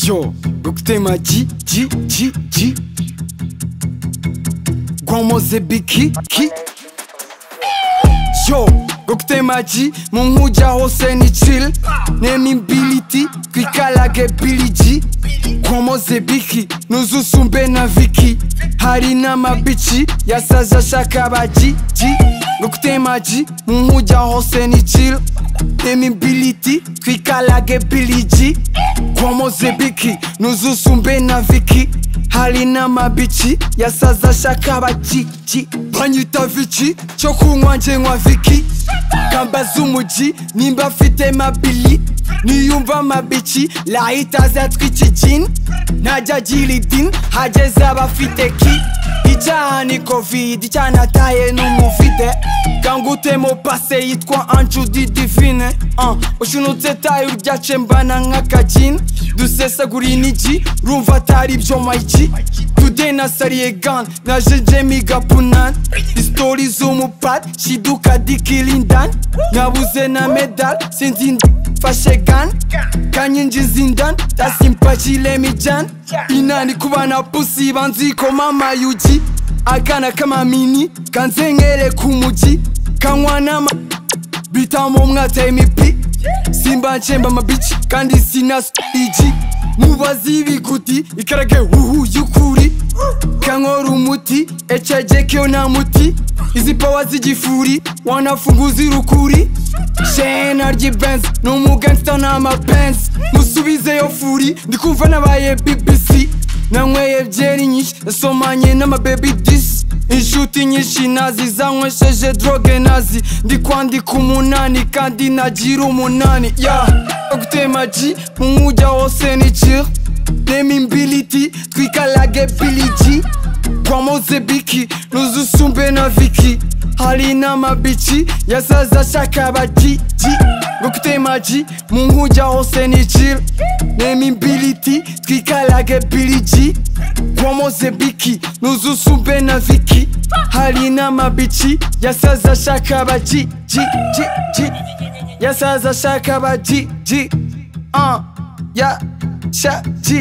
Yo, gukutema G Gwamoze biki ki Yo, gukutema G Munguja hose ni chill Nemimbility Kwikalage Billy G Gwamoze biki Nuzusumbe na Viki Hari n'amabici yasaza ashaka ba G Gukutema G Munguja hose ni chill Nemimbility Kwikalage Billy G Gwamoze biki Nuzusumbe na Viki Hari n'amabici yasaza ashaka ba G Banyita Viki cyo kunywa nje nkwa Viki Kambaza umuji nimba afite mabili Niyumva amabici lahita azatwica ijini Najya agira idini hageze abafite ki Icyaha ni covid icyanataye n'umuvide Kangutemo pase yitwa Anjudi Divine Ushinutse tayo uryace mbana nk'akajini Dusesagura inigi rumva atari ibyo mayiki Today nasariye gun naje Jamie Gapunan Istori z'umupad shiduka dikilindan Nabuze na medal sinzi fashe gun Kanyinjiza indan tasimpachile mijan Inani kubana pussy banziko mama yuji Akana kama mini kanzengere kumuji Kanywana bitamo mwate mipi Simba nchemba mabichi kandi sina iji Mubazi ibiguti ikarage yukuri Kankora umuti echaje kyo na muti Izi power z'igifuri wanafunguza irukuri Shena ry'ibenz n'umugangsta n'amapenz Musubize yo furi ndikumva nabaye BBC Nanyweye byeri nyinshi nasomanye n'amababy dis Inshuti nyinshi nazi zanywesheje droge nazi Ndikwandika umunani kandi nagira umunani Gukutema G Munguja hose ni chill Nemimbility Twikalage Billy G Gwamoze biki Nuzusumbe na Viki Hari n'amabici yasaza ashaka ba G Gukutema G Munguja hose ni chill Nemimbility Twikalage Billy G Gwamoze biki Nuzusumbe na Viki Hari n'amabici yasaza ashaka ba G Yasaza ashaka ba G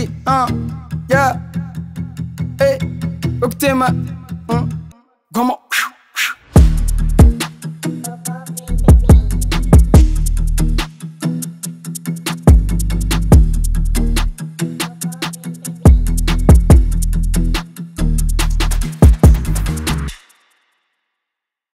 Gukutema Gwamo